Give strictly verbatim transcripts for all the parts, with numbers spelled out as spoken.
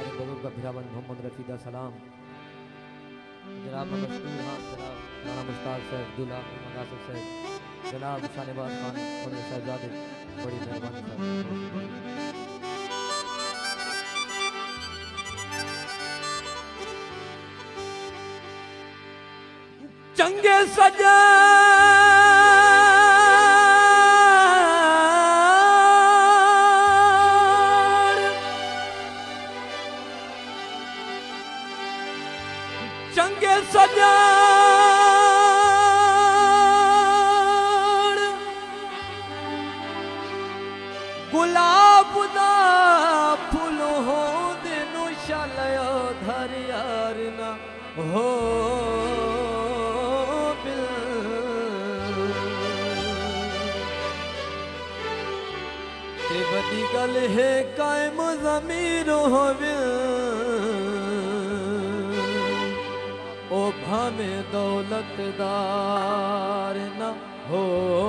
सारे बुजुर्ग भिरावन मोहम्मद रफीदा सलाम जनाब मशकूर हाँ जनाब राणा मुश्ताक साहब दूल्हा मोहम्मद आसिफ साहब जनाब शाहनवाज खान और शहजादे बड़ी मेहरबानी साहब। चंगे सजा चंगे सजान गुलाब दा फूल हो दिनु शालया धर यार ना हो बिल ते बड़ी गल है कायम ज़मीर हो बिल ओ भामे दौलतदार न हो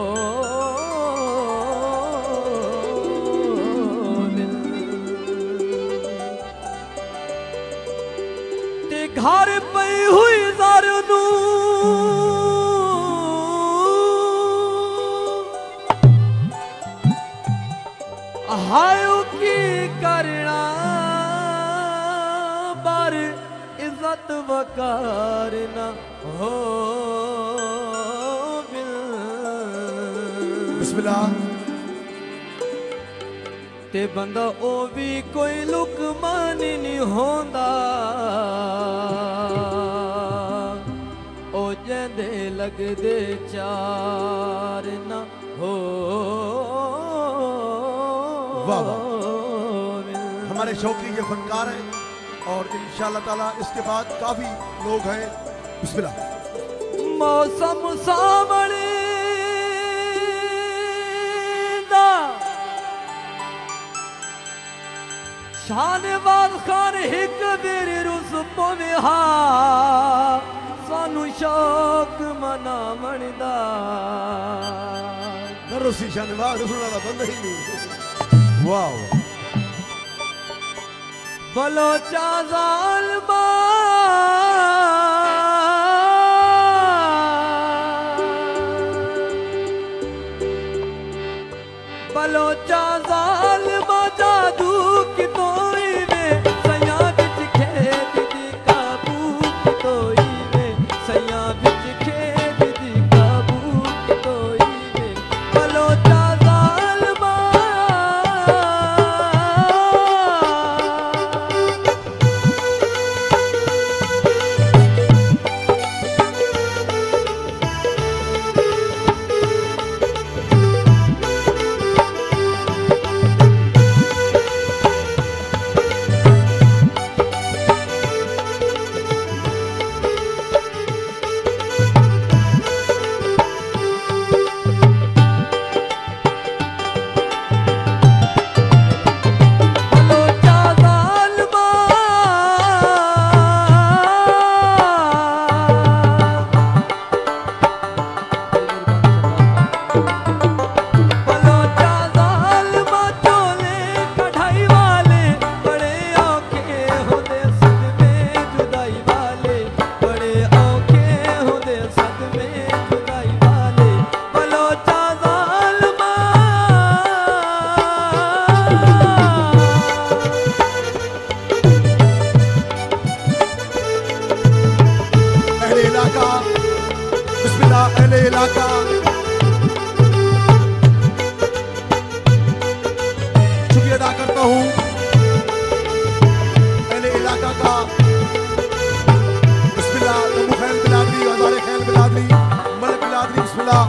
ते घर पई हुई ज़रनू हायो की करना बार इज्जत वकार ना हो बिस्मिल्लाह ते बंदा ओ भी कोई लुकमान नहीं होंदा ओ जेंदे लगदे चार ना हो। वाह वाह हमारे शौकी ये फनकार है और इंशाअल्लाह ताला इसके बाद काफी लोग हैं। बिस्मिल्लाह। मौसम सावणे दा शाहनवाज खान हिक बेर रुस पवे हा सानू शौक मना मनदा नरुसी शाहनवाज रुसना दा बंदा ही नहीं। वाह बलोचा ज़ालिमा बलोचा ज़ालिमा जादू की तोई में सया बिच खेत दी काबू की तोई में सया बिच खेत दी काबू की तोई में बलोचा इलाका शुक्रिया अदा करता हूँ पहले इलाका का। बिस्मिल्लाह नमो खैल बिलादरी हजारे खैल बिलादरी मलक बिलादरी बिस्मिल्लाह।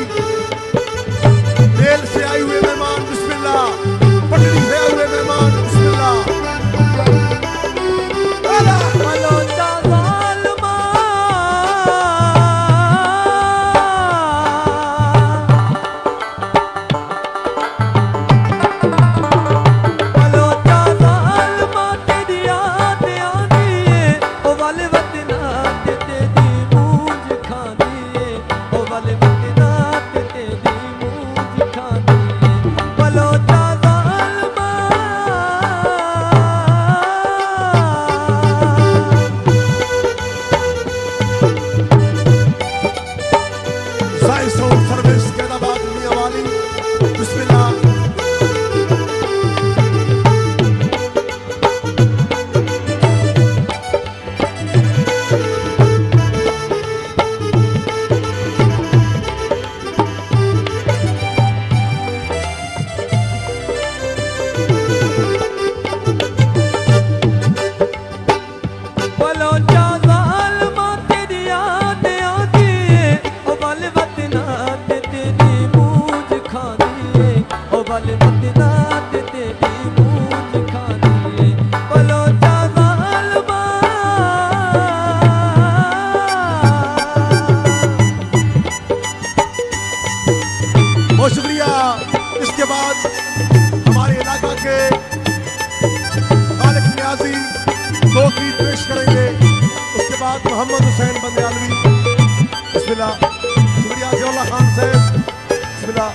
जेल से आए हुए मेहमान बिस्मिल्लाह, पटड़ी से आए हुए मेहमान बिस्मिल्लाह। बलोचा ज़ालिमा बलोचा ज़ालिमा तेरी याद आंदी है, ओ वाले वतना ते तेरी मूंज खांदी है, ओ वाले वतना ते तेरी मूंज खांदी है। बलोचा ज़ालिमा साइंस और सर्विस कैदाबाद मियां वाली बिस्मिल्लाह। बलोचा ज़ालिमा तेरी याद आंदी है, ओ वाले वतना ते तेरी मूंज खांदी है, ओ वाले वतना ते तेरी मूंज खांदी है। बलोचा ज़ालिमा बहुत शुक्रिया। इसके बाद हमारे इलाका के खालिक न्याजी दो गीत पेश करेंगे। उसके बाद मोहम्मद हुसैन बंदयालवी बिस्मिल्लाह। शुक्रिया ज़ियाउल्लाह खान साहब बिस्मिल्लाह।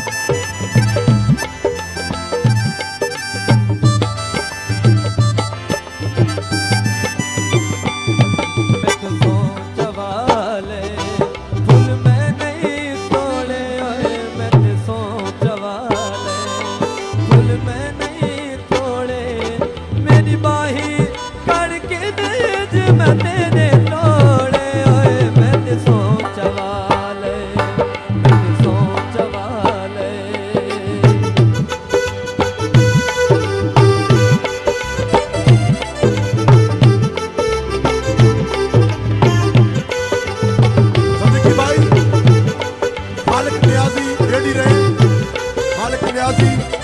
मैं तो सोच वाले फूल मैं नहीं तोड़े ओए, मैं तो सोच वाले फूल मैं नहीं तोड़े, मेरी बाही करके देज मैं तेरे तोड़े ओए, मैं तो सोच वाले मैं तो सोच वाले। सदीकी भाई खालिक न्याजी रेडी रहे। खालिक न्याजी